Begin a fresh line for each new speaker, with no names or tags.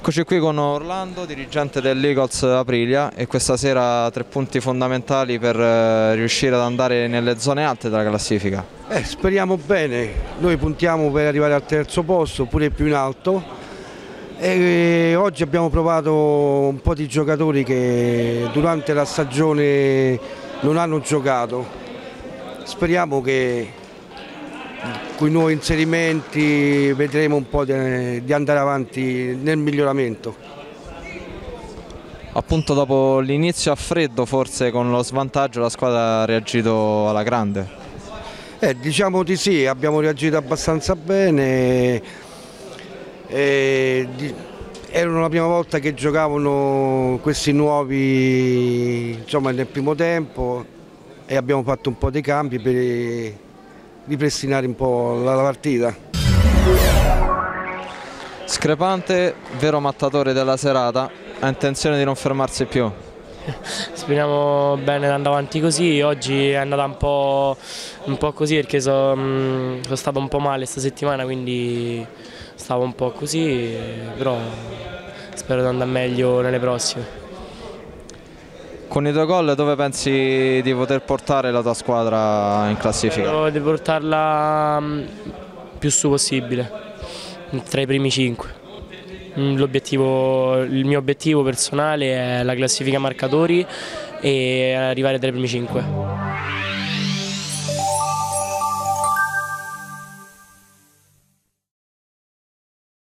Eccoci qui con Orlando, dirigente dell'Eagles Aprilia, e questa sera 3 punti fondamentali per riuscire ad andare nelle zone alte della classifica.
Speriamo bene, noi puntiamo per arrivare al terzo posto, pure più in alto, e oggi abbiamo provato un po' di giocatori che durante la stagione non hanno giocato. Speriamo che con i nuovi inserimenti vedremo un po' di andare avanti nel miglioramento.
Appunto, dopo l'inizio a freddo, forse con lo svantaggio, la squadra ha reagito alla grande.
Diciamo di sì, abbiamo reagito abbastanza bene. Era la prima volta che giocavano questi nuovi, insomma, nel primo tempo, e abbiamo fatto un po' dei cambi per ripristinare un po' la partita.
Screpante, vero mattatore della serata, ha intenzione di non fermarsi più.
Speriamo bene di andare avanti così. Oggi è andata un po' così perché sono stato un po' male questa settimana, quindi stavo un po' così, però spero di andare meglio nelle prossime.
Con i 2 gol dove pensi di poter portare la tua squadra in classifica?
Spero di portarla più su possibile, tra i primi 5. Il mio obiettivo personale è la classifica marcatori e arrivare tra i primi 5.